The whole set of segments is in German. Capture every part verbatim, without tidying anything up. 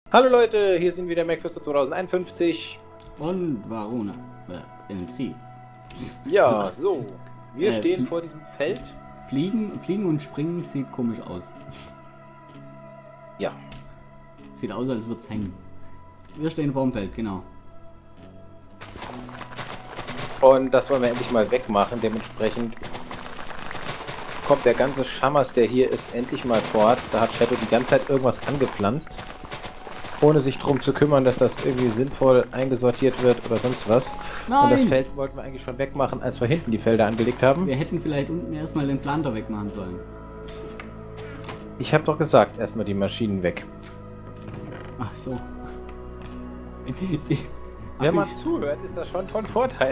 Hallo Leute, hier sind wieder MacFister zweitausendeinundfünfzig. Und Varuna. Äh, M C. Ja, so. Wir Äh, stehen fl vor diesem Feld. Fliegen, Fliegen und Springen sieht komisch aus. Ja. Sieht aus, als würde es hängen. Wir stehen vor dem Feld, genau. Und das wollen wir endlich mal wegmachen. Dementsprechend kommt der ganze Schammers, der hier ist, endlich mal fort. Da hat Shadow die ganze Zeit irgendwas angepflanzt. Ohne sich darum zu kümmern, dass das irgendwie sinnvoll eingesortiert wird oder sonst was. Nein! Und das Feld wollten wir eigentlich schon wegmachen, als wir hinten die Felder angelegt haben. Wir hätten vielleicht unten erstmal den Planter wegmachen sollen. Ich habe doch gesagt, erstmal die Maschinen weg. Ach so. Wenn man zuhört, ist das schon von Vorteil.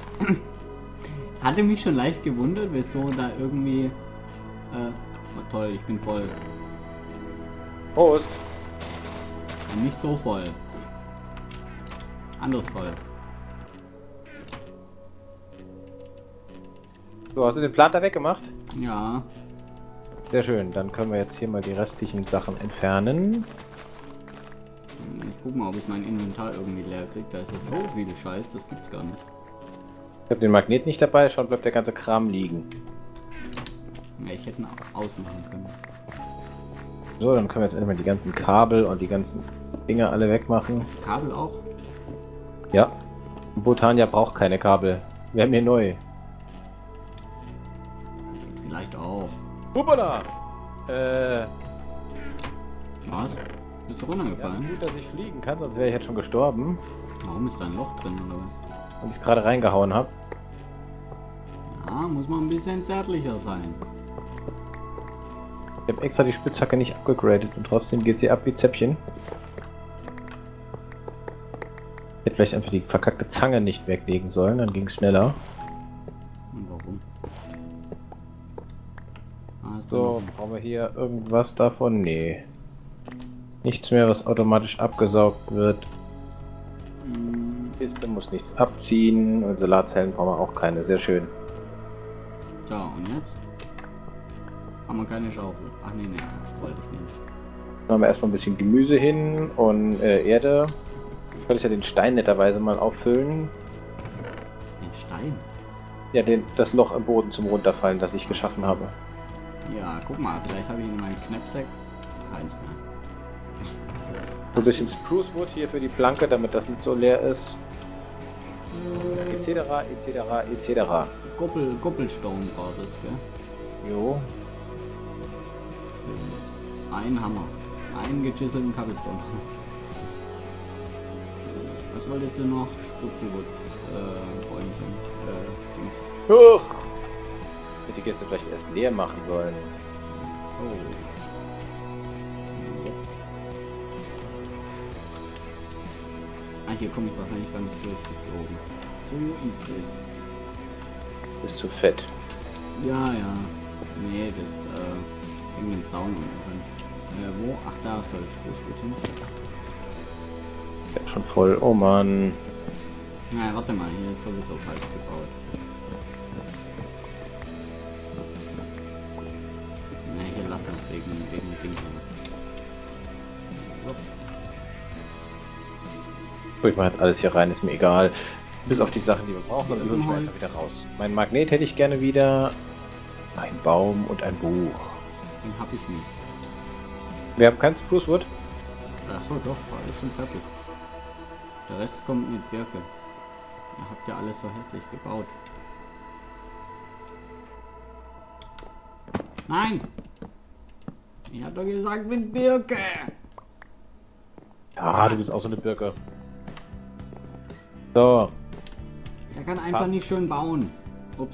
Hatte mich schon leicht gewundert, wieso da irgendwie... Äh, oh toll, ich bin voll. Prost! Nicht so voll. Anders voll. So, hast du den Planter weggemacht? Ja. Sehr schön, dann können wir jetzt hier mal die restlichen Sachen entfernen. Ich guck mal, ob ich mein Inventar irgendwie leer kriege. Da ist ja so viel Scheiß, das gibt's gar nicht. Ich habe den Magnet nicht dabei, schon bleibt der ganze Kram liegen. Ja, ich hätte ihn ausmachen können. So, dann können wir jetzt erstmal die ganzen Kabel und die ganzen Dinge alle wegmachen. Kabel auch? Ja. Botania braucht keine Kabel. Wir haben hier neu. Vielleicht auch. Hoppala! Äh. Was? Bist du Ja, runtergefallen? gut, dass ich fliegen kann, sonst wäre ich jetzt schon gestorben. Warum ist da ein Loch drin oder was? Und ich es gerade reingehauen habe. Ja, muss man ein bisschen zärtlicher sein. Ich habe extra die Spitzhacke nicht abgegradet und trotzdem geht sie ab wie Zäppchen. Ich hätte vielleicht einfach die verkackte Zange nicht weglegen sollen, dann ging es schneller. Und warum? Ah, ist So, brauchen wir hier irgendwas davon? Nee. Nichts mehr, was automatisch abgesaugt wird. Hm, Kiste muss nichts abziehen und Solarzellen brauchen wir auch keine. Sehr schön. so, und jetzt? Haben wir keine Schaufel. Ach nee, nee, Axt wollte ich nicht. Dann haben wir erstmal ein bisschen Gemüse hin und äh, Erde. Ich wollte ja den Stein netterweise mal auffüllen. Den Stein? Ja, den, das Loch im Boden zum Runterfallen, das ich geschaffen habe. Ja, guck mal, vielleicht habe ich in meinem Knapsack keins mehr. So ein bisschen Spruce Wood hier für die Planke, damit das nicht so leer ist. Etc. etc. etc. Goppel, Goppelstone war das, gell? Jo. Ein Hammer. Einen gechiselten Cobblestone. Was wolltest du noch? Sputzelwood, äh, Bäumchen, äh, Dings. Huch! Hätte die Gäste vielleicht erst leer machen sollen. So. Ah, hier komme ich wahrscheinlich gar nicht durchgeflogen. So ist es. Ist zu fett. Ja, ja. Nee, das, äh, wegen dem Zaun unten drin. Äh, wo? Ach, da soll ich Spruce hin. Ja, schon voll. Oh Mann. Na, warte mal, hier ist sowieso falsch gebaut. Na, hier lassen wir es wegen, wegen dem Ding. So. So, ich mache jetzt alles hier rein, ist mir egal. Bis auf die Sachen, die wir brauchen, dann holen wir einfach wieder raus. Mein Magnet hätte ich gerne wieder. Ein Baum und ein Buch. Den hab ich nicht. Wir haben kein Spruce Wood. Achso, doch, war alles schon fertig. Der Rest kommt mit Birke. Ihr habt ja alles so hässlich gebaut. Nein! Ich hab doch gesagt mit Birke! Ja, du bist auch so eine Birke. So. Er kann einfach Passt. nicht schön bauen. Ups.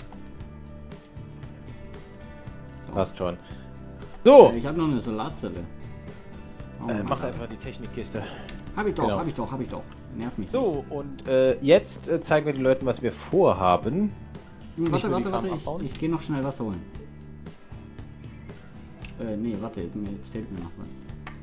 Passt schon. So! Äh, ich habe noch eine Solarzelle. Oh, Äh, mein mach Gott. einfach die Technikkiste. Hab ich doch, genau. hab ich doch, hab ich doch. Nerv mich. So, und äh, jetzt äh, zeigen wir den Leuten, was wir vorhaben. Nicht. Warte, nur die warte, warte, Farm ich, abbauen? ich gehe noch schnell Wasser holen. Äh, nee, warte, jetzt fehlt mir noch was.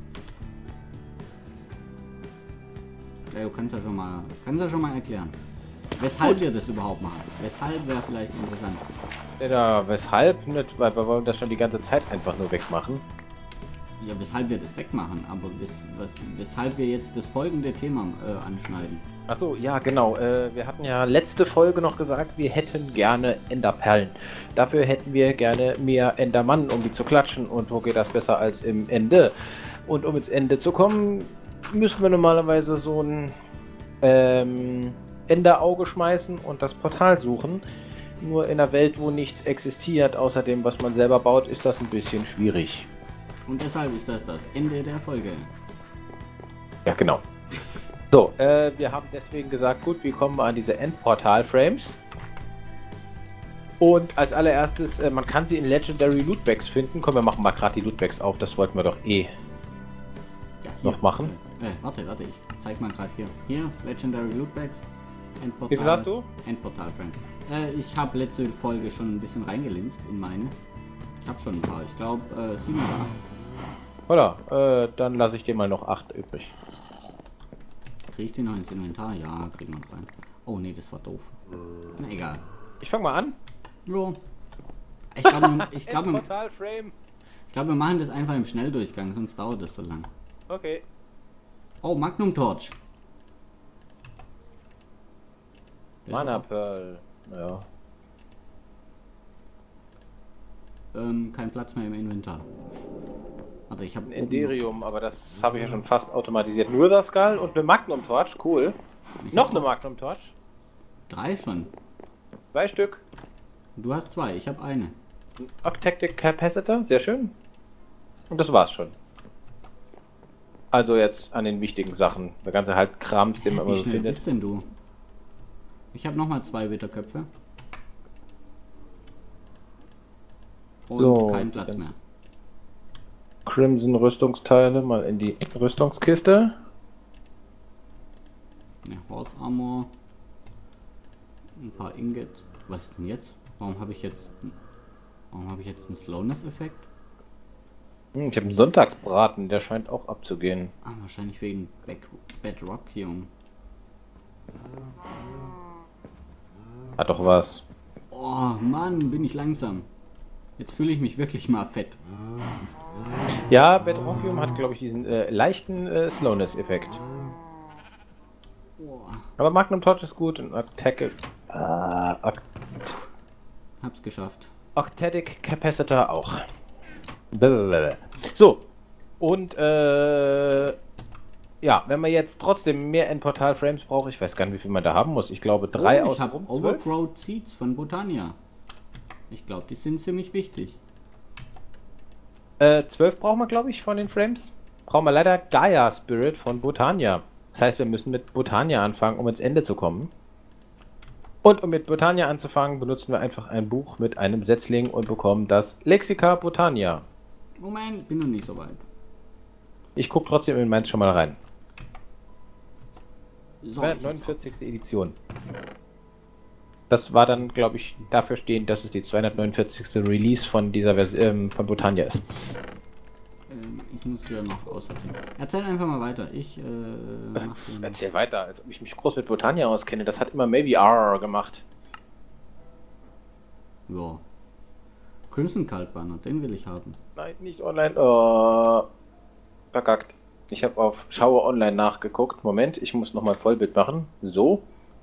Ja, du kannst ja schon mal, kannst ja schon mal erklären. Weshalb Gut. wir das überhaupt machen. Weshalb wäre vielleicht interessant. Ja, weshalb? Nicht, weil wir wollen das schon die ganze Zeit einfach nur wegmachen. Ja, weshalb wir das wegmachen, aber wes, was, weshalb wir jetzt das folgende Thema äh, anschneiden. Achso, ja genau. Äh, wir hatten ja letzte Folge noch gesagt, wir hätten gerne Enderperlen. Dafür hätten wir gerne mehr Endermann, um die zu klatschen. Und wo geht das besser als im Ende? Und um ins Ende zu kommen, müssen wir normalerweise so ein ähm, Enderauge schmeißen und das Portal suchen. Nur in einer Welt, wo nichts existiert, außer dem, was man selber baut, ist das ein bisschen schwierig. Und deshalb ist das das Ende der Folge. Ja, genau. So, äh, wir haben deswegen gesagt, gut, wie kommen wir an diese Endportal-Frames? Und als allererstes, äh, man kann sie in Legendary Lootbags finden. Komm, wir machen mal gerade die Lootbags auf, das wollten wir doch eh Ja, noch machen. Äh, äh, warte, warte, ich zeig mal gerade hier. Hier, Legendary Lootbags. Endportal. Wie viel hast du? Endportal Frame. Äh, ich habe letzte Folge schon ein bisschen reingelinst in meine. Ich habe schon ein paar, ich glaube äh, sieben oder acht. Oder, äh, dann lasse ich dir mal noch acht übrig. Krieg ich die noch ins Inventar? Ja, kriegen wir noch rein. Oh nee, das war doof. Na egal. Ich fange mal an. Jo. Ich glaube, ich glaube, Endportal-Frame. ich glaube, wir machen das einfach im Schnelldurchgang, sonst dauert das so lang. Okay. Oh, Magnum Torch. Das Mana ist Pearl. Ja. auch, ähm, kein Platz mehr im Inventar. Warte, ich habe Ein Enderium, aber das habe ich ja schon fast automatisiert. Nur das Skull und eine Magnum Torch, cool. Ich Noch hab eine Magnum Torch. drei schon. Zwei Stück. Du hast zwei, ich habe eine. Ein Octactic Capacitor, sehr schön. Und das war's schon. Also jetzt an den wichtigen Sachen. Der ganze halt Krams, den man immer Wie so schnell findet. bist denn du? Ich habe nochmal zwei Witterköpfe. Und So, keinen Platz ganz- mehr. Crimson Rüstungsteile mal in die Rüstungskiste. Ne, Horse Armor. Ein paar Ingots. Was ist denn jetzt? Warum habe ich jetzt... Warum habe ich jetzt einen Slowness-Effekt? Hm, ich habe einen Sonntagsbraten, der scheint auch abzugehen. Ah, wahrscheinlich wegen Back Bedrock, Jung. Hat doch was. Oh, Mann, bin ich langsam. Jetzt fühle ich mich wirklich mal fett. Ja, Bedrockium hat, glaube ich, diesen äh, leichten äh, Slowness-Effekt. Oh, Aber Magnum Torch ist gut und Attack, äh, Oct hab's geschafft. Octadic Capacitor auch. Blablabla. So, und äh, ja, wenn man jetzt trotzdem mehr Endportal-Frames braucht, ich weiß gar nicht, wie viel man da haben muss. Ich glaube drei oh, aus ich habe rum, zwölf. Overgrowth Seeds von Botania. Ich glaube, die sind ziemlich wichtig. Äh, zwölf brauchen wir, glaube ich, von den Frames. Brauchen wir leider Gaia Spirit von Botania. Das heißt, wir müssen mit Botania anfangen, um ins Ende zu kommen. Und um mit Botania anzufangen, benutzen wir einfach ein Buch mit einem Setzling und bekommen das Lexica Botania. Moment, bin noch nicht so weit. Ich gucke trotzdem in meins schon mal rein. So, ich zweihundertneunundvierzigste Edition. Das war dann, glaube ich, dafür stehen, dass es die zweihundertneunundvierzigste Release von dieser Version ähm, von Botania ist. Ähm, ich muss hier noch aussortieren. Erzähl einfach mal weiter. Ich äh, mach den. Erzähl weiter, als ob ich mich groß mit Botania auskenne. Das hat immer Maybe R gemacht. Ja. Crimson Cult Banner, den will ich haben. Nein, nicht online. Oh, verkackt. Ich habe auf Schaue Online nachgeguckt. Moment, ich muss nochmal Vollbild machen. So.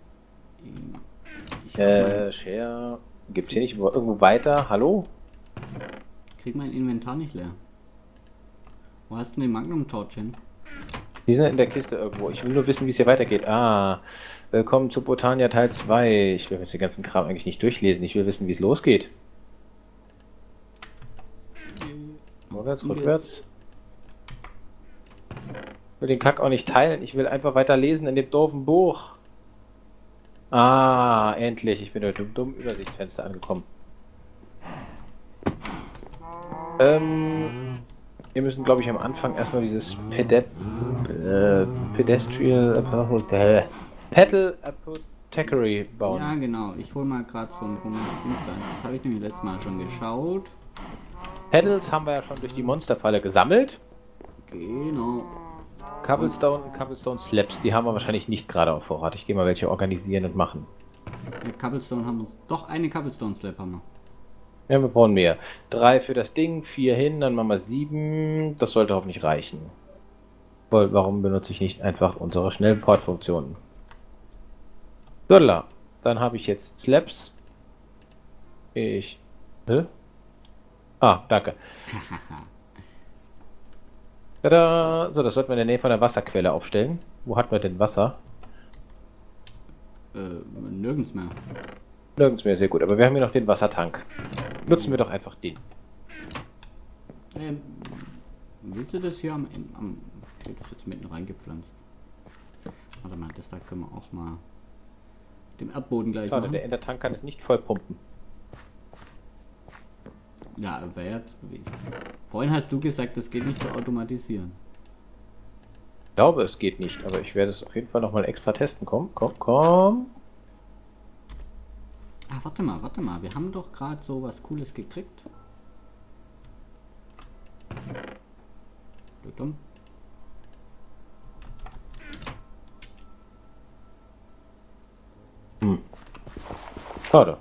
Ich Äh, Share. Gibt's hier nicht irgendwo weiter? Hallo? krieg mein Inventar nicht leer. Wo hast du den Magnum Torch hin? Die sind in der Kiste irgendwo. Ich will nur wissen, wie es hier weitergeht. Ah, willkommen zu Botania Teil zwei. Ich will jetzt den ganzen Kram eigentlich nicht durchlesen. Ich will wissen, wie es losgeht. Vorwärts, rückwärts. Ich will den Kack auch nicht teilen. Ich will einfach weiter lesen in dem doofen Buch. Ah, endlich. Ich bin durch dem dummen Übersichtsfenster angekommen. Ähm, wir müssen, glaube ich, am Anfang erstmal dieses Pede äh, Pedestrial äh, Petal Apothecary bauen. Ja, genau. Ich hol mal gerade so ein rumänes Ding da. Das habe ich nämlich letztes Mal schon geschaut. Pedals haben wir ja schon durch die Monsterfalle gesammelt. Genau. Cobblestone und Cobblestone Slabs, die haben wir wahrscheinlich nicht gerade auf Vorrat. Ich gehe mal welche organisieren und machen. Ja, Cobblestone haben wir. Doch, eine Cobblestone Slab haben wir. Ja, wir brauchen mehr. Drei für das Ding, vier hin, dann machen wir sieben. Das sollte hoffentlich reichen. Weil, warum benutze ich nicht einfach unsere schnellen Portfunktionen? So, dann habe ich jetzt Slaps. Ich. Hä? Ah, danke. Tada! So, das sollten wir in der Nähe von der Wasserquelle aufstellen. Wo hat man denn Wasser? Äh, nirgends mehr. Nirgends mehr, sehr gut. Aber wir haben hier noch den Wassertank. Nutzen wir doch einfach den. Ähm, willst du das hier am Ende? Am, okay, das ist jetzt mitten reingepflanzt. Warte mal, das da können wir auch mal dem Erdboden gleich Schade, machen. der Endertank kann es nicht voll pumpen. Ja, wäre jetzt gewesen. Vorhin hast du gesagt, das geht nicht zu automatisieren. Ich glaube, es geht nicht, aber ich werde es auf jeden Fall nochmal extra testen. Komm, komm, komm. Ah, warte mal, warte mal. Wir haben doch gerade so was Cooles gekriegt. Dumm. Hm. Schade.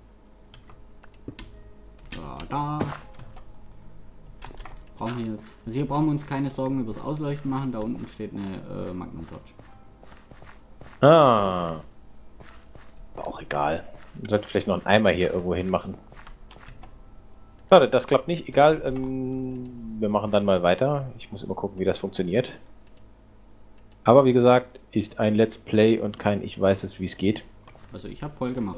Ja, da. Brauchen hier, also hier brauchen wir uns keine Sorgen über das Ausleuchten machen. Da unten steht eine äh, Magnum Torch. Ah. Auch egal. Man sollte vielleicht noch einen Eimer hier irgendwo hinmachen. Schade, das klappt nicht. Egal. Ähm, wir machen dann mal weiter. Ich muss immer gucken, wie das funktioniert. Aber wie gesagt, ist ein Let's Play und kein Ich weiß es, wie es geht. Also ich habe voll gemacht.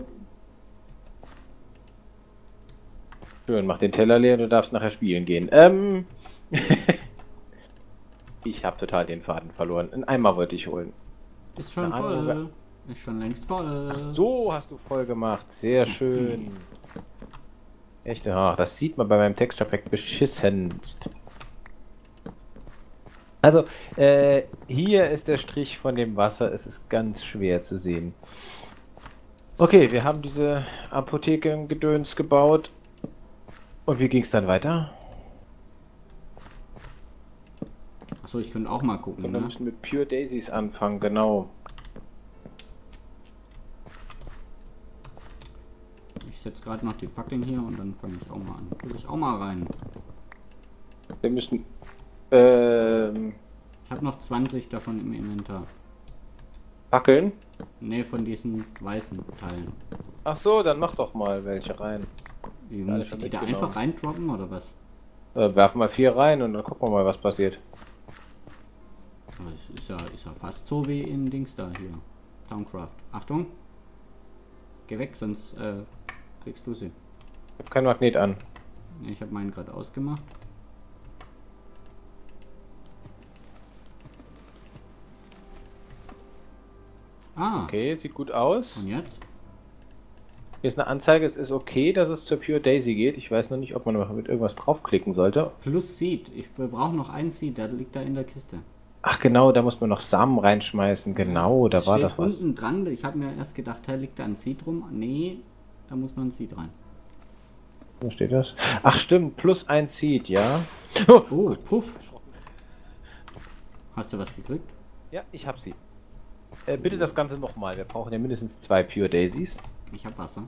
Schön, mach den Teller leer und du darfst nachher spielen gehen. Ähm. Ich habe total den Faden verloren. Einen Eimer wollte ich holen. Ist schon Eine voll. Ahnung, Ist schon längst voll. Ach so, hast du voll gemacht. Sehr schön. Echt, ah, das sieht man bei meinem Texture Pack beschissenst. Also, äh, hier ist der Strich von dem Wasser. Es ist ganz schwer zu sehen. Okay, wir haben diese Apotheke im Gedöns gebaut. Und wie ging es dann weiter? Achso, ich könnte auch mal gucken. Und wir Ne? müssen mit Pure Daisies anfangen, genau. Ich setze gerade noch die Fackeln hier und dann fange ich auch mal an. Guck ich auch mal rein. Wir müssen. Ähm. Ich habe noch zwanzig davon im Inventar. Fackeln? Ne, von diesen weißen Teilen. Ach so, dann mach doch mal welche rein. Wie, Ja, muss ich schon die da mitgenommen. einfach reindroppen oder was? Äh, werfen mal vier rein und dann gucken wir mal, was passiert. Aber es ist ja, ist ja fast so wie in Dings da hier. Towncraft. Achtung! Geh weg, sonst äh, kriegst du sie. Ich habe kein Magnet an. Ich habe meinen gerade ausgemacht. Ah, Okay, sieht gut aus. und jetzt? Hier ist eine Anzeige, es ist okay, dass es zur Pure Daisy geht. Ich weiß noch nicht, ob man mit irgendwas draufklicken sollte. Plus Seed. Ich brauche noch einen Seed, der liegt da in der Kiste. Ach genau, da muss man noch Samen reinschmeißen. Genau, da Es war steht das was. unten dran. Ich habe mir erst gedacht, da liegt da ein Seed rum. Nee, da muss noch ein Seed rein. Wo steht das? Ach stimmt, plus ein Seed, ja. Oh, puff. Hast du was gekriegt? Ja, ich hab sie. Äh, bitte das Ganze nochmal. Wir brauchen ja mindestens zwei Pure Daisies. Ich habe Wasser.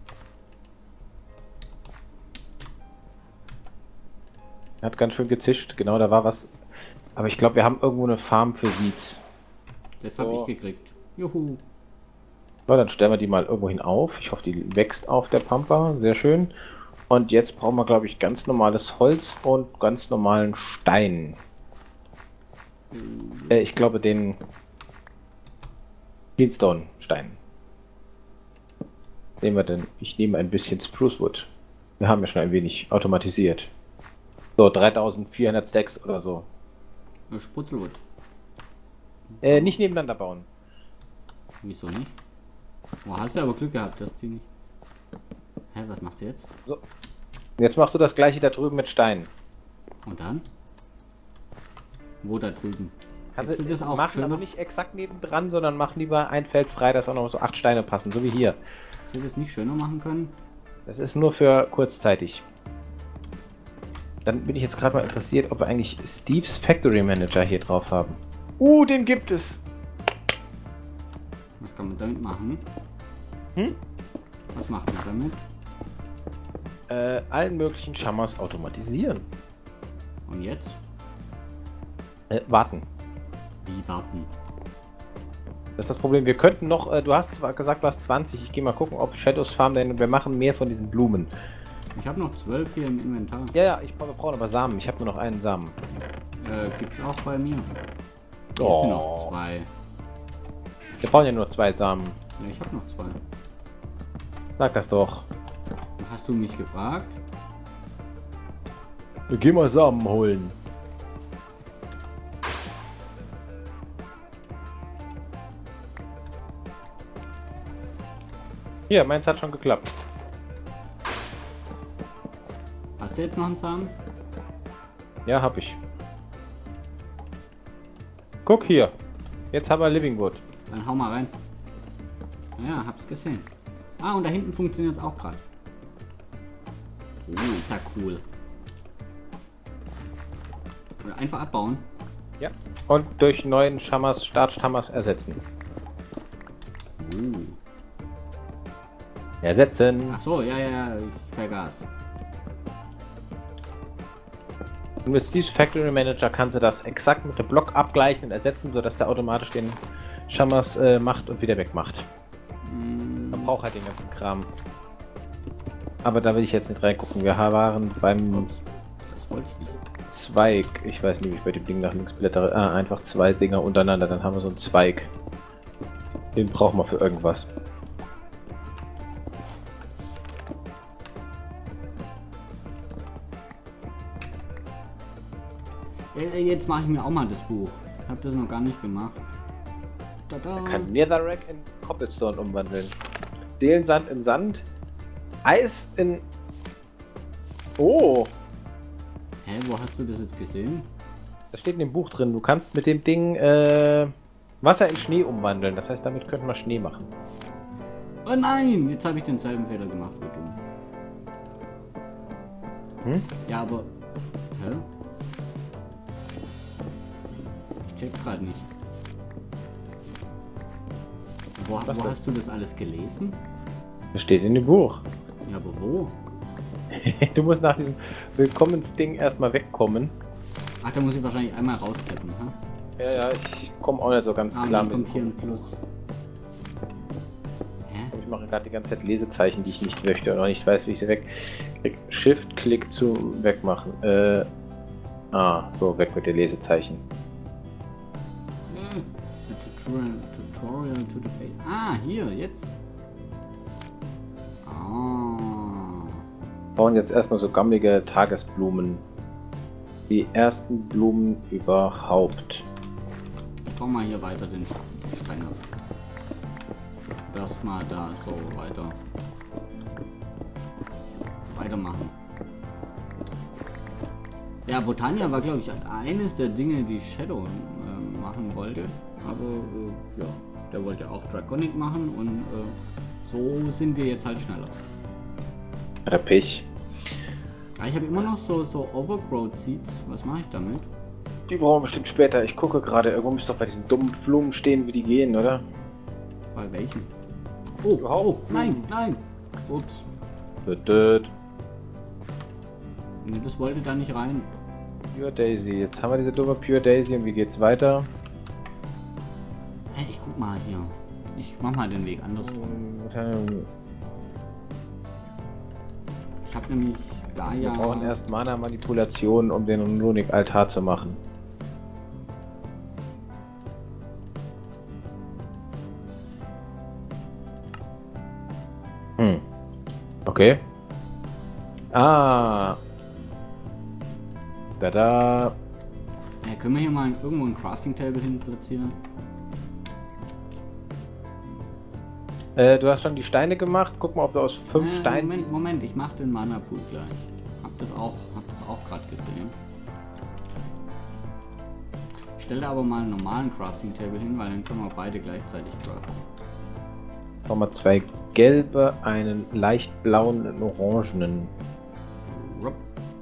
Hat ganz schön gezischt. Genau, da war was. Aber ich glaube, wir haben irgendwo eine Farm für Seeds. Das habe So. ich gekriegt. Juhu. So, dann stellen wir die mal irgendwo hin auf. Ich hoffe, die wächst auf der Pampa. Sehr schön. Und jetzt brauchen wir, glaube ich, ganz normales Holz und ganz normalen Stein. Äh, ich glaube, den Cleanstone-Stein. Nehmen wir denn? Ich nehme ein bisschen Sprucewood. Wir haben ja schon ein wenig automatisiert. So, dreitausendvierhundert Stacks oder so. Äh, Sputzelwood. Äh, nicht nebeneinander bauen. Wieso nicht? Oh, hast du aber Glück gehabt, dass die nicht. Hä, was machst du jetzt? So. Jetzt machst du das gleiche da drüben mit Stein. Und dann? Wo da drüben? Also, Hättest du das auch machen schöner? aber nicht exakt nebendran, sondern mach lieber ein Feld frei, dass auch noch so acht Steine passen, so wie hier. Hättest du das nicht schöner machen können? Das ist nur für kurzzeitig. Dann bin ich jetzt gerade mal interessiert, ob wir eigentlich Steve's Factory Manager hier drauf haben. Uh, den gibt es! Was kann man damit machen? Hm? Was macht man damit? Äh, allen möglichen Schamas automatisieren. Und jetzt? Äh, warten. Wie warten? Das ist das Problem. Wir könnten noch, äh, du hast zwar gesagt, du hast zwanzig. Ich gehe mal gucken, ob Shadows Farm denn, wir machen mehr von diesen Blumen. Ich habe noch zwölf hier im Inventar. Ja, ja, ich brauche brauch aber Samen. Ich habe nur noch einen Samen. Äh, gibt's auch bei mir. Hier Oh. sind noch zwei. Wir brauchen ja nur zwei Samen. Ja, ich habe noch zwei. Sag das doch. Hast du mich gefragt? Wir gehen mal Samen holen. Hier, meins hat schon geklappt. Hast du jetzt noch einen Samen? Ja, hab ich. Guck hier. Jetzt haben wir Living Wood. Dann hau mal rein. Ja, hab's gesehen. Ah, und da hinten funktioniert es auch gerade. Oh, ist ja cool. Oder einfach abbauen. Ja. Und durch neuen Schamas, Startschamas ersetzen. Oh. Ersetzen. Ach so, ja, ja, ja, ich vergaß. Und mit Steve's Factory Manager kannst du das exakt mit dem Block abgleichen und ersetzen, sodass der automatisch den Schamas äh, macht und wieder wegmacht. Mm, Man braucht halt den ganzen Kram. Aber da will ich jetzt nicht reingucken. Wir waren beim ups, das wollte ich nicht. Zweig. Ich weiß nicht, wie ich bei dem Ding nach links blättere. Ah, einfach zwei Dinger untereinander. Dann haben wir so einen Zweig. Den brauchen wir für irgendwas. Äh, Jetzt mache ich mir auch mal das Buch. Ich habe das noch gar nicht gemacht. Tada. Man kann Netherrack in Cobblestone umwandeln. Seelensand in Sand. Eis in... Oh! Hä, wo hast du das jetzt gesehen? Das steht in dem Buch drin. Du kannst mit dem Ding äh, Wasser in Schnee umwandeln. Das heißt, damit könnten wir Schnee machen. Oh nein, jetzt habe ich denselben Fehler gemacht wie du. Hm? Ja, aber... Hä? Ich check gerade nicht. Wo, Was wo denn? hast du das alles gelesen? Das steht in dem Buch. Ja, aber wo? Du musst nach diesem Willkommensding erstmal wegkommen. Ach, da muss ich wahrscheinlich einmal raustappen, ha? Ja, ja, ich komme auch nicht so ganz Ah, klar dann mit. kommt hier ein Plus. Hä? Ich mache gerade die ganze Zeit Lesezeichen, die ich nicht möchte und auch nicht weiß, wie ich sie weg. Klick, Shift-Klick zu wegmachen. Äh, ah, so, weg mit den Lesezeichen. Hm. A Tutorial, Tutorial to the page. Ah, hier, jetzt. Ah. Bauen jetzt erstmal so gammelige Tagesblumen. Die ersten Blumen überhaupt. Ich baue mal hier weiter den Stein ab. Das mal da so weiter. Weitermachen. Ja, Botania war, glaube ich, eines der Dinge, die Shadow äh, machen wollte. Aber äh, ja, der wollte auch Draconic machen und äh, so sind wir jetzt halt schneller. Der Pech. Ja, ich habe immer noch so, so Overgrowth Seeds. Was mache ich damit? Die brauchen wir bestimmt später. Ich gucke gerade, irgendwo müsste doch bei diesen dummen Blumen stehen, wie die gehen, oder? Bei welchen? Oh, oh, nein, nein. Ups. Död, död. Nee, das wollte da nicht rein. Pure Daisy. Jetzt haben wir diese dumme Pure Daisy und wie geht's weiter? Hey, ich guck mal hier. Ich mach mal den Weg anders. Ich habe nämlich da Wir ja. brauchen erst Mana-Manipulation, um den Runic-Altar zu machen. Hm. Okay. Ah. Da da. Hey, können wir hier mal irgendwo ein Crafting Table hin platzieren? Äh, du hast schon die Steine gemacht. Guck mal, ob du aus fünf Äh, Steinen. Moment, Moment, ich mach den Mana Pool gleich. Hab das auch, hab das auch gerade gesehen. Ich stelle aber mal einen normalen Crafting Table hin, weil dann können wir beide gleichzeitig craften. Noch mal zwei gelbe, einen leicht blauen und einen orangenen. Rupp.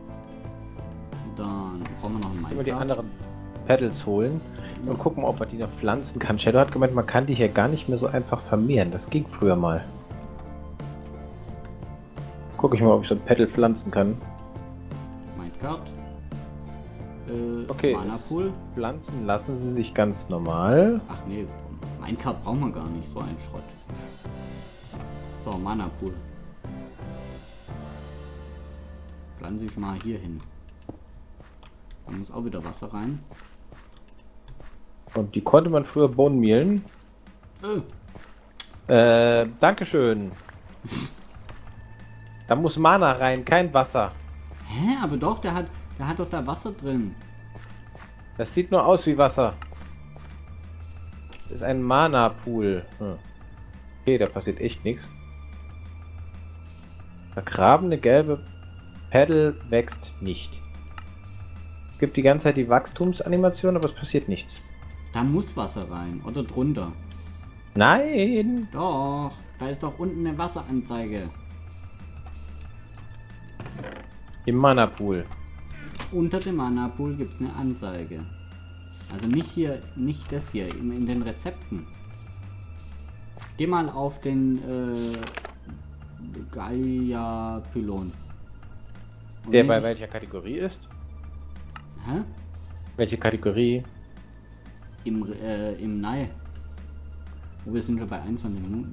Dann brauchen wir noch einen Immer die Minecraft. anderen Pedals holen und gucken, ob man die noch pflanzen kann. Shadow hat gemeint, man kann die hier gar nicht mehr so einfach vermehren. Das ging früher mal. Guck ich mal, ob ich so ein Petal pflanzen kann. Minecart. Äh, Okay. Mana-Pool. Pflanzen lassen sie sich ganz normal. Ach nee, Minecart braucht man gar nicht, so ein Schrott. So, Mana-Pool. Pflanze ich mal hier hin. Da muss auch wieder Wasser rein. Und die konnte man früher Bohnen mehlen. Oh. Äh, Dankeschön. Da muss Mana rein, kein Wasser. Hä? Aber doch, der hat, der hat doch da Wasser drin. Das sieht nur aus wie Wasser. Das ist ein Mana-Pool. Hm. Okay, da passiert echt nichts. Vergrabene gelbe Petal wächst nicht. Es gibt die ganze Zeit die Wachstumsanimation, aber es passiert nichts. Da muss Wasser rein. Oder drunter. Nein! Doch. Da ist doch unten eine Wasseranzeige. Im Mana-Pool. Unter dem Mana-Pool gibt es eine Anzeige. Also nicht hier, nicht das hier, in, in den Rezepten. Geh mal auf den äh, Gaia-Pylon. Der bei welcher Kategorie ist? Hä? Welche Kategorie? Im, äh, im Nei. Oh, wir sind schon bei einundzwanzig Minuten.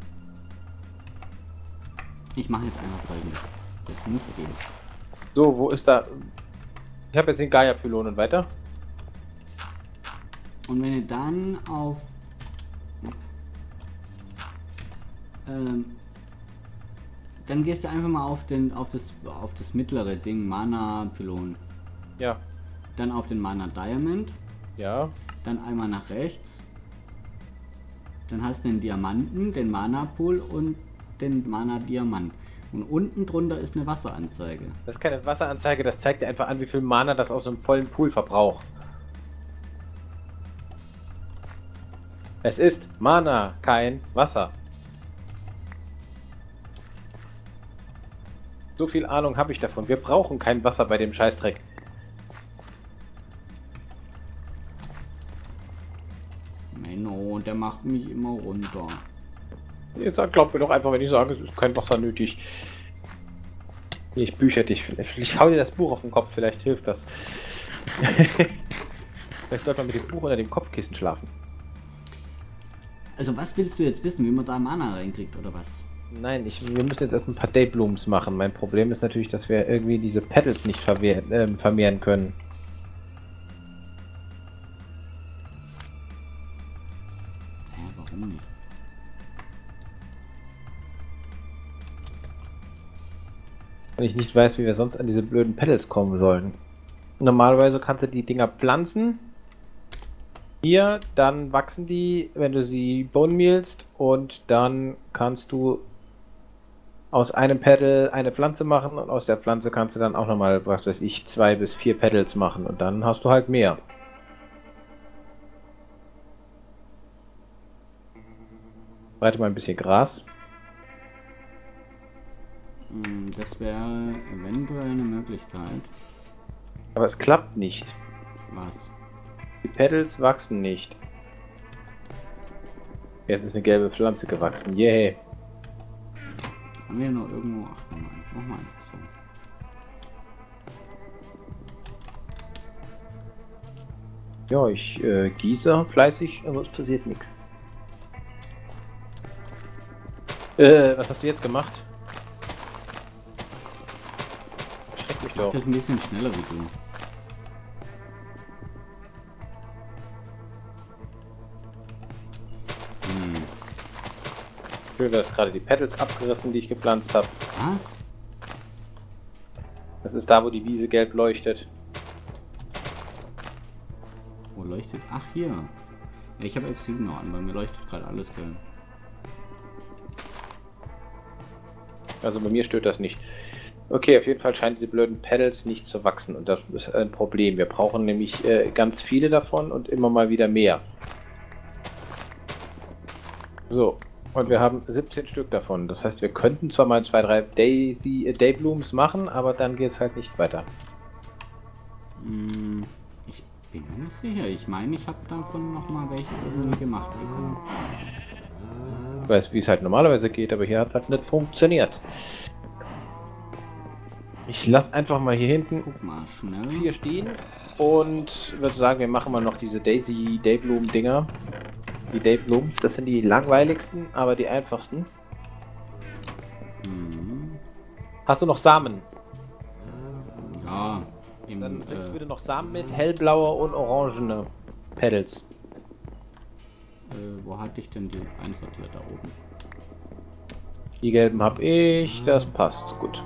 Ich mache jetzt einfach Folgendes. Das muss gehen. So, wo ist da? Ich habe jetzt den Gaia-Pylon und weiter. Und wenn ihr dann auf ähm, dann gehst du einfach mal auf den auf das auf das mittlere Ding Mana-Pylon. Ja. Dann auf den Mana Diamond. Ja. Dann einmal nach rechts. Dann hast du den Diamanten, den Mana-Pool und den Mana-Diamant. Und unten drunter ist eine Wasseranzeige. Das ist keine Wasseranzeige, das zeigt dir einfach an, wie viel Mana das aus einem vollen Pool verbraucht. Es ist Mana, kein Wasser. So viel Ahnung habe ich davon. Wir brauchen kein Wasser bei dem Scheißdreck. Menno, der macht mich immer runter. Jetzt glaub mir doch einfach, wenn ich sage, es ist kein Wasser nötig. Ich bücher dich. Ich hau dir das Buch auf den Kopf, vielleicht hilft das. Vielleicht sollte man mit dem Buch unter dem Kopfkissen schlafen. Also was willst du jetzt wissen, wie man da Mana reinkriegt oder was? Nein, ich, wir müssen jetzt erst ein paar Dayblooms machen. Mein Problem ist natürlich, dass wir irgendwie diese Petals nicht verwehr, äh, vermehren können. Hä, warum nicht? Wenn ich nicht weiß, wie wir sonst an diese blöden Petals kommen sollen. Normalerweise kannst du die Dinger pflanzen. Hier, dann wachsen die, wenn du sie bone mehlst, und dann kannst du aus einem Petal eine Pflanze machen und aus der Pflanze kannst du dann auch nochmal, was weiß ich, zwei bis vier Petals machen und dann hast du halt mehr. Breite mal ein bisschen Gras. Das wäre eventuell eine Möglichkeit. Aber es klappt nicht. Was? Die Petals wachsen nicht. Jetzt ist eine gelbe Pflanze gewachsen. Yay. Haben wir noch irgendwo... Ach, nochmal einfach, mach mal einfach so. Ja, ich äh, gieße fleißig, aber es passiert nichts. Äh, was hast du jetzt gemacht? Schreck mich doch. Ich bin ein bisschen schneller wie du. Hm. Schön, du hast gerade die Petals abgerissen, die ich gepflanzt habe. Was? Das ist da, wo die Wiese gelb leuchtet. Wo leuchtet? Ach, hier. Ja, ich habe F sieben noch an, weil mir leuchtet gerade alles gelb. Also bei mir stört das nicht. Okay, auf jeden Fall scheinen diese blöden Petals nicht zu wachsen und das ist ein Problem. Wir brauchen nämlich äh, ganz viele davon und immer mal wieder mehr. So, und wir haben siebzehn Stück davon. Das heißt, wir könnten zwar mal zwei, drei Daisy, äh, Dayblooms machen, aber dann geht es halt nicht weiter. Hm, ich bin mir nicht sicher. Ich meine, ich habe davon noch mal welche irgendwie gemacht bekommen. Ich weiß, wie es halt normalerweise geht, aber hier hat es halt nicht funktioniert. Ich lasse einfach mal hier hinten Guck mal, schnell. vier stehen und würde sagen, wir machen mal noch diese Daisy Daybloom Dinger. Die Dayblooms, das sind die langweiligsten, aber die einfachsten. Mhm. Hast du noch Samen? Ja, im, Dann bringst du äh, bitte noch Samen mit, hellblaue und orangene Pedals. äh, wo hatte ich denn die einsortiert da oben? Die gelben habe ich, das passt gut.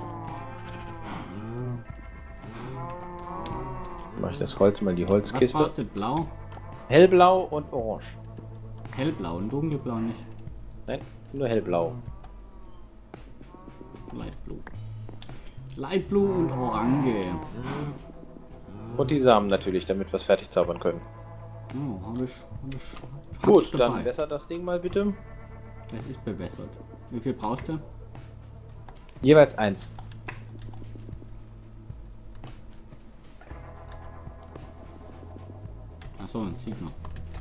Mach ich das Holz mal in die Was Holzkiste. brauchst du? Blau? Hellblau und orange. Hellblau und dunkelblau nicht. Nein, nur hellblau. Light Blue. Light Blue und Orange. Und die Samen natürlich, damit wir es fertig zaubern können. Oh, hab ich, hab ich, Gut, hab's dann dabei. wässer das Ding mal bitte. Es ist bewässert. Wie viel brauchst du? Jeweils eins. Achso, ein sieht noch.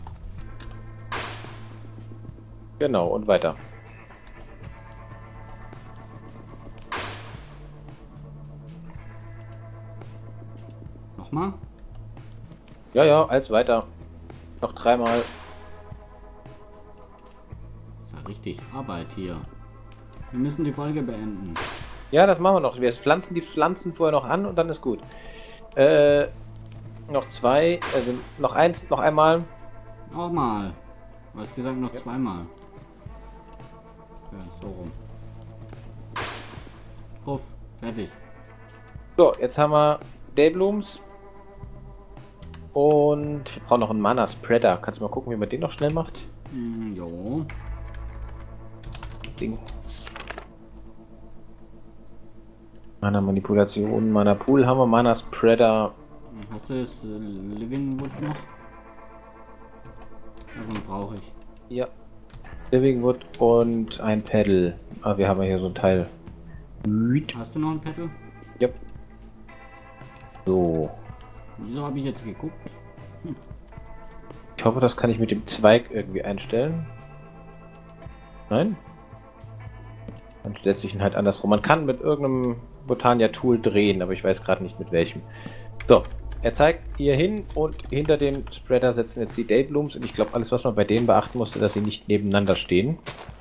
Genau, und weiter. Nochmal? Ja, ja, als weiter. Noch dreimal. Ist ja richtig Arbeit hier. Wir müssen die Folge beenden. Ja, das machen wir noch. Wir pflanzen die Pflanzen vorher noch an und dann ist gut. Äh, noch zwei, also noch eins, noch einmal. Nochmal. Du hast gesagt noch Ja. zweimal. Ja, so rum. Puff, fertig. So, jetzt haben wir Dayblooms. Und wir brauchen noch einen Mana Spreader. Kannst du mal gucken, wie man den noch schnell macht? Hm, jo. Ding. Mana Manipulation, Mana Pool haben wir, Mana Spreader. Hast du das äh, Living Wood noch? Davon brauche ich. Ja. Living Wood und ein Pedal. Ah, wir haben ja hier so ein Teil. Hast du noch ein Pedal? Ja. So. Wieso habe ich jetzt geguckt? Ich hoffe, das kann ich mit dem Zweig irgendwie einstellen. Nein? Dann stellt sich ihn halt andersrum. Man kann mit irgendeinem Botania-Tool drehen, aber ich weiß gerade nicht mit welchem. So, er zeigt hier hin und hinter dem Spreader setzen jetzt die Dayblooms und ich glaube, alles, was man bei denen beachten musste, dass sie nicht nebeneinander stehen.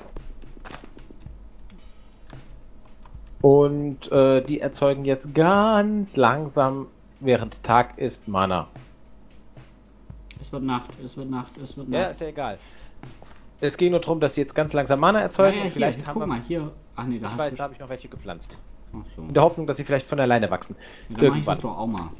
Und äh, die erzeugen jetzt ganz langsam, während Tag ist, Mana. Es wird Nacht, es wird Nacht, es wird Ja, Nacht. ist ja egal. Es ging nur darum, dass sie jetzt ganz langsam Mana erzeugen. Ja, ja, und vielleicht hier, haben guck wir, mal, hier. Ach nee, da ich hast weiß, du... da habe ich noch welche gepflanzt. Ach so. In der Hoffnung, dass sie vielleicht von alleine wachsen. Ja, dann mach ich Irgendwann. das doch auch mal.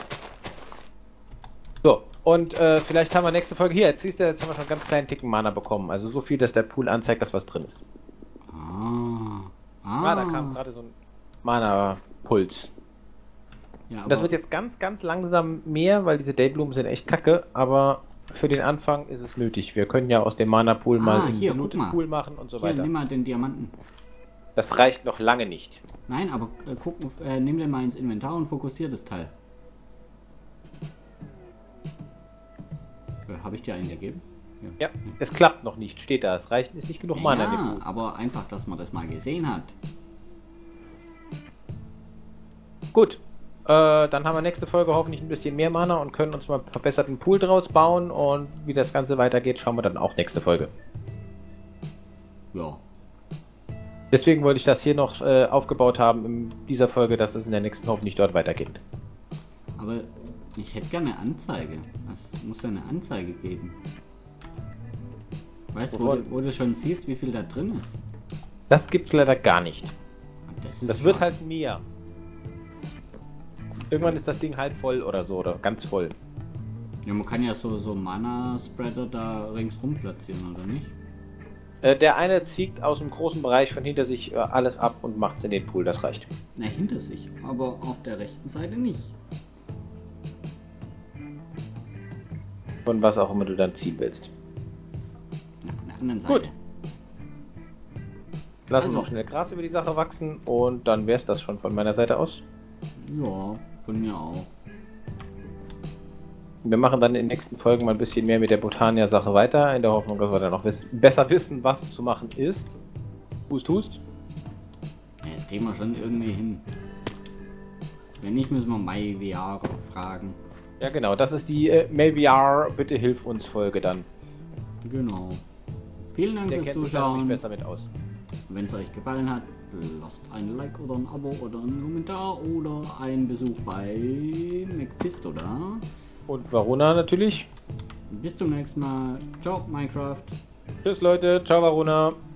So, und äh, vielleicht haben wir nächste Folge hier. Jetzt siehst du, jetzt haben wir schon einen ganz kleinen Ticken Mana bekommen. Also so viel, dass der Pool anzeigt, dass was drin ist. Ah. Ah. Ah, da kam gerade so ein Mana-Puls. Ja, Und das aber- wird jetzt ganz, ganz langsam mehr, weil diese Dayblumen sind echt kacke, aber für den Anfang ist es nötig. Wir können ja aus dem Mana-Pool Ah, mal einen hier, guck mal. Pool machen und so Hier, weiter. nimm mal den Diamanten. Das reicht noch lange nicht. Nein, aber äh, guck, äh, nimm den mal ins Inventar und fokussier das Teil. Äh, Habe ich dir einen gegeben? Ja, es klappt noch nicht, steht da. Es reicht, ist nicht genug Mana in dem Ja, Pool. aber einfach, dass man das mal gesehen hat. Gut, äh, dann haben wir nächste Folge hoffentlich ein bisschen mehr Mana und können uns mal einen verbesserten Pool draus bauen. Und wie das Ganze weitergeht, schauen wir dann auch nächste Folge. Ja. Deswegen wollte ich das hier noch äh, aufgebaut haben in dieser Folge, dass es in der nächsten hoffentlich dort weitergeht. Aber ich hätte gerne eine Anzeige. Es muss ja eine Anzeige geben. Weißt du, wo, Wovon? du- wo du schon siehst, wie viel da drin ist? Das gibt's leider gar nicht. Das, ist Das wird schade. halt mehr. Irgendwann ist das Ding halb voll oder so, oder ganz voll. Ja, man kann ja so, so Mana-Spreader da ringsrum platzieren, oder nicht? Äh, der eine zieht aus dem großen Bereich von hinter sich äh, alles ab und macht's in den Pool, das reicht. Na, hinter sich, aber auf der rechten Seite nicht. Von was auch immer du dann ziehen willst. Na, von der anderen Gut. Seite. Lass uns Also. noch schnell Gras über die Sache wachsen und dann wär's das schon von meiner Seite aus. Ja, von mir auch. Wir machen dann in den nächsten Folgen mal ein bisschen mehr mit der Botania-Sache weiter, in der Hoffnung, dass wir dann noch wiss besser wissen, was zu machen ist. Hust, hust. Ja, das kriegen wir schon irgendwie hin. Wenn nicht, müssen wir MyVR fragen. Ja genau, das ist die äh, MyVR, bitte hilf uns Folge dann. Genau. Vielen Dank Der fürs kennt sich da nämlich Zuschauen. besser mit aus. Wenn es euch gefallen hat, lasst ein Like oder ein Abo oder einen Kommentar oder einen Besuch bei McFist da. Und Varuna natürlich. Bis zum nächsten Mal. Ciao, Minecraft. Tschüss Leute, ciao Varuna.